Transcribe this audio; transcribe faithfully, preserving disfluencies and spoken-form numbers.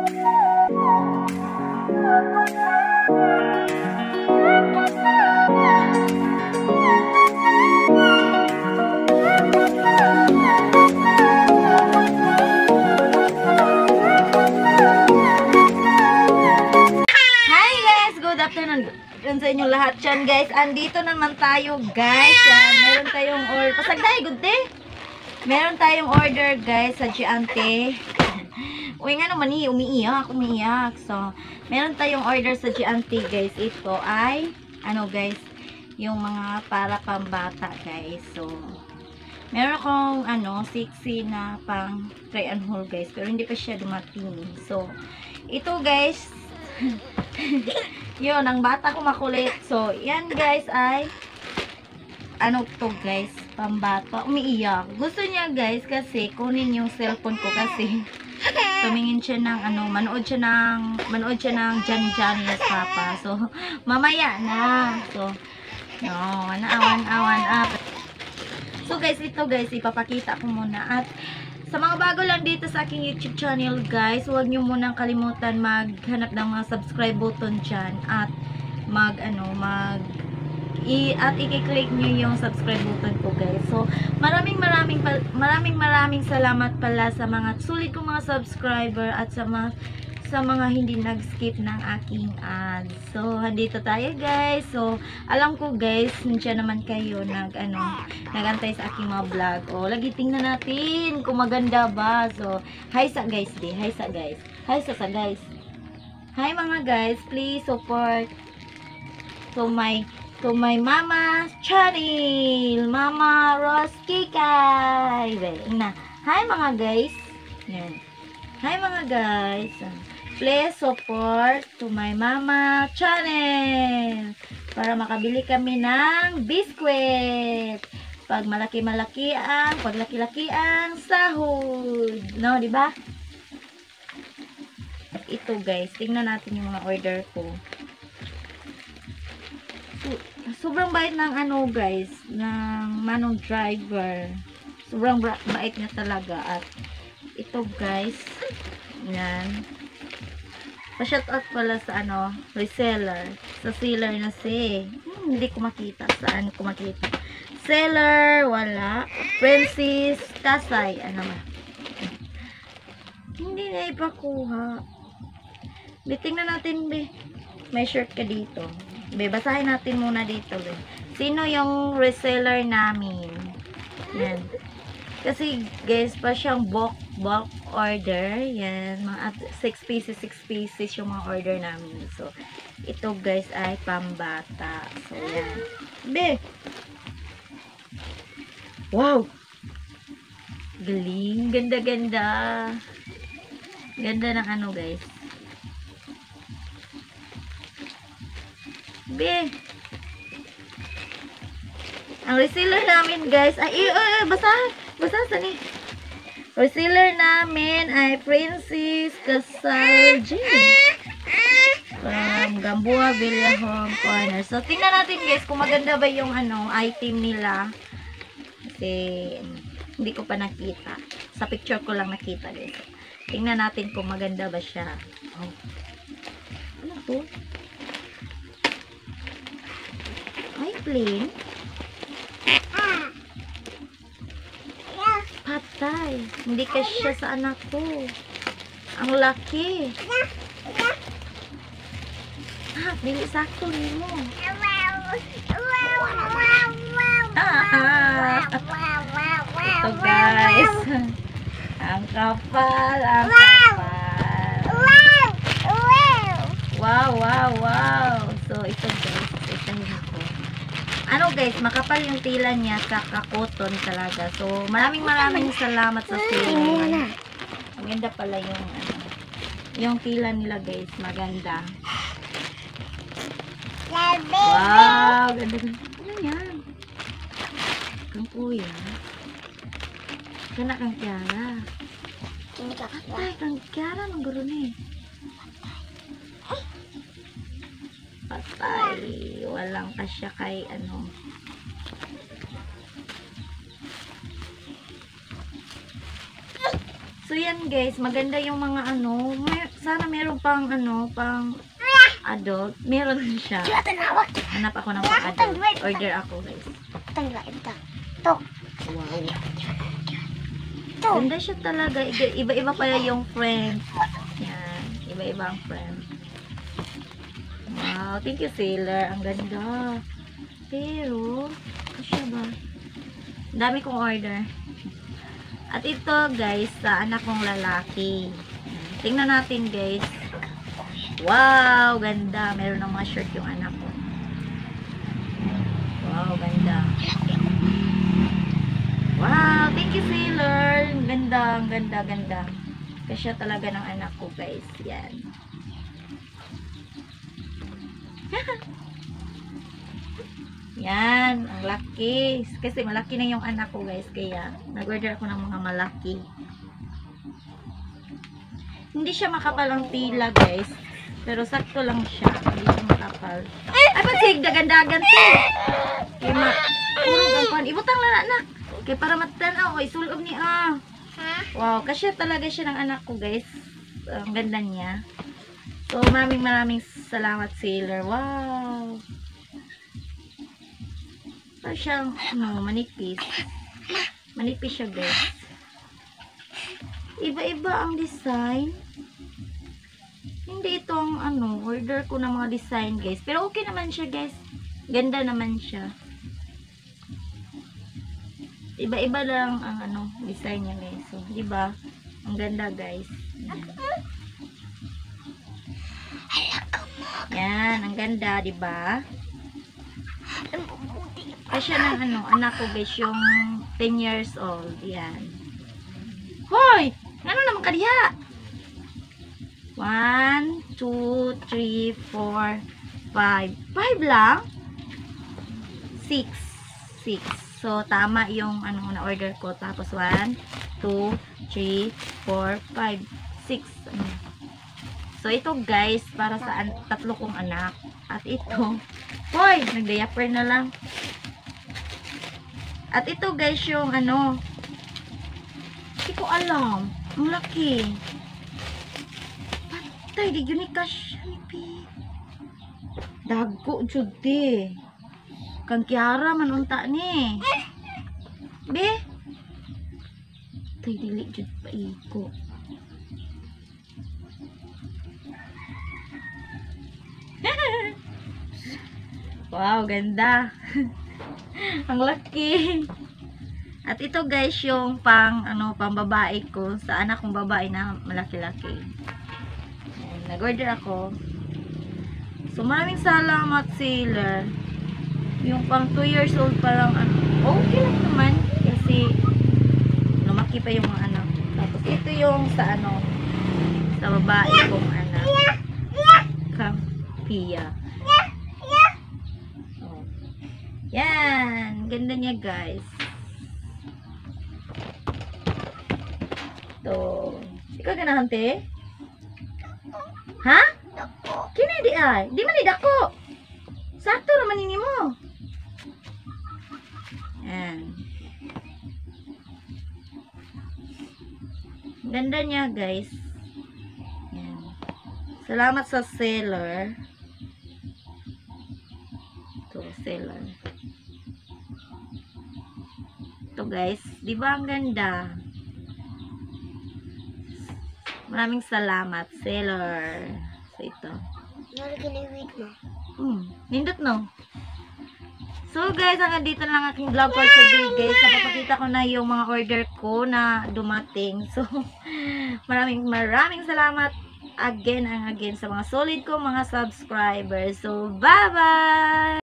Yun sa inyo lahat yan guys. Andito naman tayo guys. Yan. Meron tayong order. Pasagday, good day. Meron tayong order guys sa Giante. Uy nga naman eh, umiiyak, umiiyak. So, meron tayong order sa Giante guys. Ito ay, ano guys, yung mga para pambata guys. So, meron akong ano, sexy na pang try and hold guys. Pero hindi pa siya dumating. So, ito guys, yun, ang bata ko makulit. So, yan guys ay ano to guys, pambata. Umiiyak. Gusto niya guys kasi kunin yung cellphone ko kasi tumingin siya ng ano, manood siya ng manood siya ng Jan Jan yes Papa. So, mamaya na. So, no, awan awan up. So guys, ito guys, ipapakita ko muna. At sa mga bago lang dito sa aking YouTube channel guys, huwag nyo munang kalimutan maghanap ng mga subscribe button dyan at mag ano, mag i at i-click nyo yung subscribe button ko guys. So, maraming maraming maraming maraming salamat pala sa mga sulit kong mga subscriber at sa mga sa mga hindi nag-skip ng aking ads. So, andito tayo guys. So, alam ko guys, hindi naman kayo nag, ano, nagantay sa aking mga vlog. O, lagi tingnan natin kung maganda ba. So, hi sa guys di. Hi sa guys. Hi sa sa guys. Hi mga guys. Please support to my to my mama channel. Mama Rose Kikay. Na. Hi mga guys. Yan. Hi mga guys. Please support to my mama channel para makabili kami ng biskwit. Pag malaki-malaki ang, pag laki-laki ang sahod. No, di ba? Ito guys, tingnan natin yung mga order ko. So, sobrang bait ng ano guys, ng manong driver. Sobrang bait niya talaga. At ito guys, yan. Pa-shoutout pala sa ano, reseller. Sa seller na si. Hmm, hindi ko makita. Saan ko makita? Seller, wala. Princess, Kasay. Ano ba? Hindi na ipakuha. Bitingnan natin, be. May shirt ka dito. Be, basahin natin muna dito, be. Sino yung reseller namin? Yan. Kasi guys, pa siyang bulk, bulk order. Yan, mga six pieces, six pieces yung mga order namin. So, ito guys ay pambata. So, yan. Be! Wow! Galing. Ganda, ganda. Ganda ng ano guys. Be! Ang reseller namin guys, ay, ay, ay, basahan. Basta ni reseller namin ay Princess Kasal J from Gamboa Villa Home Corner. So, tingnan natin guys kung maganda ba yung ano, item nila. Kasi, hindi ko pa nakita. Sa picture ko lang nakita guys. Tingnan natin kung maganda ba siya. Oh. Ano to? Ay, plain. Patay. Hindi ka siya sa anak ko. Ang laki. Ah, dili sakto ni mo. Ah, ah. Ito guys. Ang kapal. Ang kapal. Wow, wow, wow. So, ito guys. Ito yun ako. Ano guys, makapal yung tila niya sa kakoton talaga. So, maraming maraming salamat sa sale. Maganda pala yung ano, yung tila nila guys, maganda. Wow, ganda ganda. Ano yan? Kang kuya. Kana kang Kiara. Patay, kang Kiara, maguro ni. Patay. Walang kasya kay ano. So yan guys, maganda yung mga ano. May, sana meron pang ano, pang adult. Meron din siya. Hanap ako ng pang adult. Order ako, guys. Wow. Ganda siya talaga. Iba-iba pa yung friend. Yan. Iba-iba ang friend. Wow. Thank you, Sailor. Ang ganda. Pero, kasya ba? Ang dami kong order. At ito, guys, sa anak kong lalaki. Tingnan natin, guys. Wow, ganda. Meron ng mga shirt yung anak ko. Wow, ganda. Wow, thank you, Sailor. Ang ganda, ang ganda, ganda. Kasya talaga ng anak ko, guys. Yan. Yan, ang laki. Kasi malaki na yung anak ko, guys. Kaya, nag-order ako ng mga malaki. Hindi siya makapal ang tila, guys. Pero sakto lang siya. Hindi siya makapal. Ay, pagsig, dagan-dagan to. Kaya ma, puro gangkuhan. Ibutang na, anak. Kaya para matanaw, ay sulob ni, ah. Wow, kasi talaga siya ng anak ko, guys. Ang ganda niya. So, maraming maraming salamat, Sailor. Wow. Parang siyang, ano, manipis. Manipis siya, guys. Iba-iba ang design. Hindi itong, ano, order ko ng mga design, guys. Pero okay naman siya, guys. Ganda naman siya. Iba-iba lang ang, ano, design niya, guys. So, diba? Ang ganda, guys. Yan, ang ganda, diba? Kasi ng, ano, anak ko, guys, yung ten years old. Yan. Hoy! Ano naman ka diha? one, two, three, four, five. five lang? six. six. So, tama yung ano na order ko. Tapos, one, two, three, four, five, six. So, ito guys, para sa an tatlo kong anak. At ito, hoy! Nag-diaper na lang. At ito guys, yung ano, hindi ko alam. Ang laki. Patay, di yun ikash. Dago, jude. Kang Kiara, manunta ni. Be? Patay, dili, jude pa iko. Wow, ganda. Ang laki. At ito guys, yung pang ano, pang babae ko sa anak kong babae na malaki-laki. Nag-order ako. So maraming salamat, Sailor. Yung pang two years old pa lang, ano, okay lang naman kasi lumaki pa yung mga anak. Tapos ito yung sa ano, sa babae kong anak. Kang Pia. Oh. Yan, ganda niya guys. To. Ikaw ganahan te? Ha? Kini di ay? Di man di dako. Sakto naman ini mo. Yan. Ganda niya guys. Yan. Salamat sa seller. To seller. Ito guys, di ba ang ganda? Maraming salamat, seller. So, ito. Nalagyan mo. Hmm, nindot no? So, guys, hanggang dito lang aking vlog for today, guys. Napapakita ko na yung mga order ko na dumating. So, maraming maraming salamat again and again sa mga solid ko, mga subscribers. So, bye-bye!